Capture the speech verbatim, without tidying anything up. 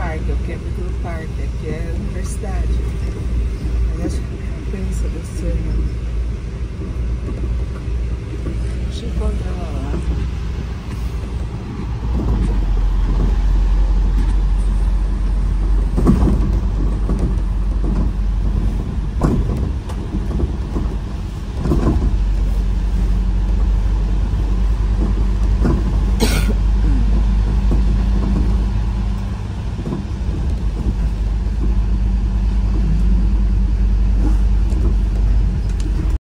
parque, é o Capital Park, aqui é a universidade. Aí acho que compensa descer, né?